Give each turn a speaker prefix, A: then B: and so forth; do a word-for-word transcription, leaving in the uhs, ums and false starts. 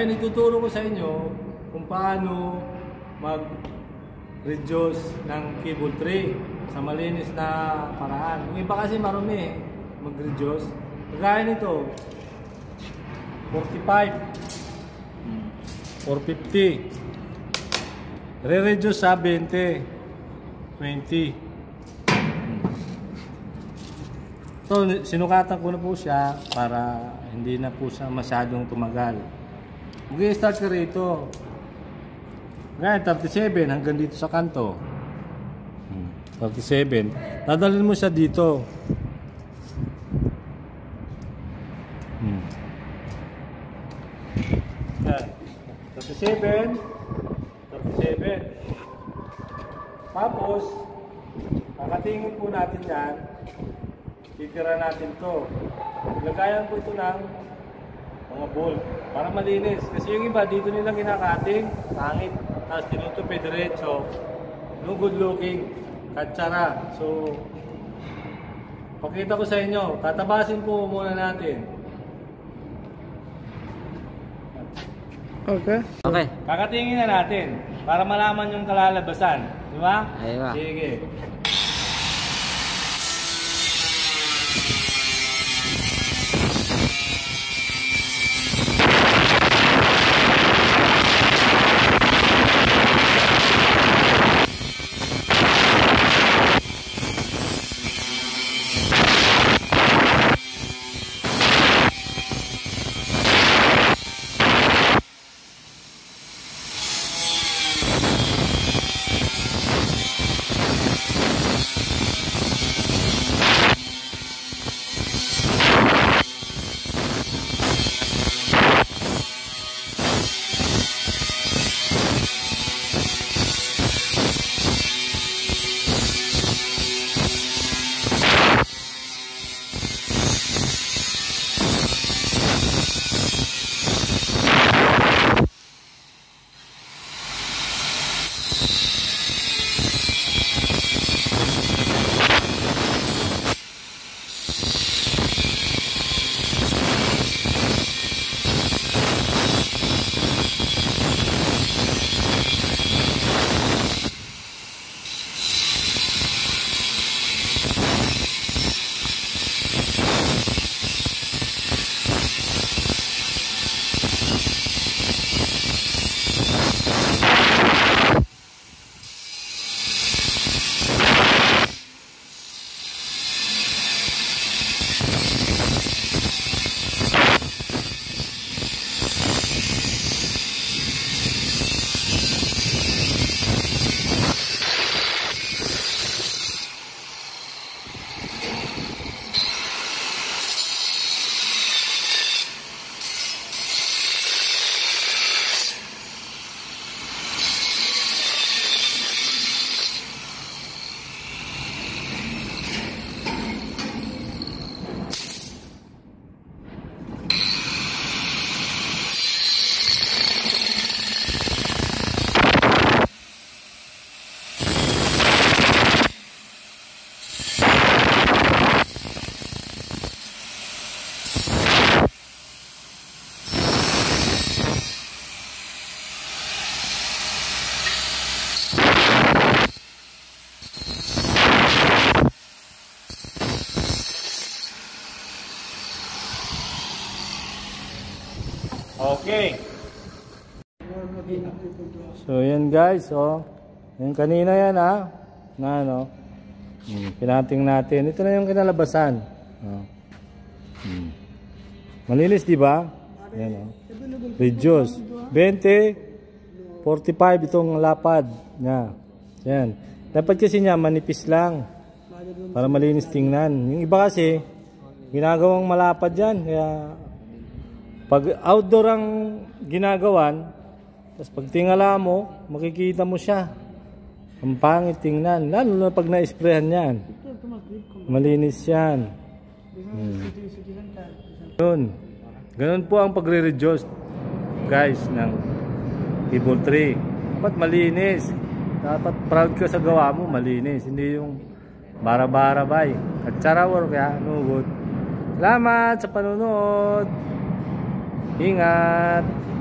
A: Ngayon, ituturo ko sa inyo kung paano mag-reduce ng cable tray sa malinis na paraan. Yung iba kasi marumi mag-reduce. Kagaya nito, forty-five, four fifty. Re-reduce sa twenty, twenty. So, sinukatan ko na po siya para hindi na po siya masyadong tumagal. Mag-i-start ka rito. Ngayon, thirty-seven hanggang dito sa kanto. thirty-seven. Dadalhin mo siya dito. Hmm. Yan. thirty-seven. thirty-seven. Tapos, kakatingin po natin yan. Titira natin to. Lagayan po ito ng mga bolt para malinis. Kasi yung iba dito nila kinakating, pangit. Tapos tinutupi diretso. No good looking. Katsara. So, pakita ko sa inyo. Tatabasin po muna natin.
B: Okay.
C: Okay.
A: Kakatingin na natin para malaman yung kalalabasan. Di ba?
C: Aywa.
A: Sige. Okay. So yan guys, oh. Yan kanina yan ha. Na ano. Hmm, pinating natin. Ito na yung kinalabasan. Oh. Hmm. Malinis, di ba? Yan oh. Reduce. twenty, forty-five itong lapad niya. Yan. Dapat kasi niya manipis lang. Para malinis tingnan. Yung iba kasi ginagawang malapad yan. Kaya pag outdoor ang ginagawan, tapos pag tingala mo, makikita mo siya. Ang pangit tingnan. Lalo na pag na-sprayhan yan. Malinis yan. Hmm. Ganun. Ganun po ang pagre-reduce, guys, ng cable tray. Dapat malinis. Dapat proud ka sa gawa mo, malinis. Hindi yung bara-bara bay. At charawar kaya, no good. Salamat sa panonood. Ingat!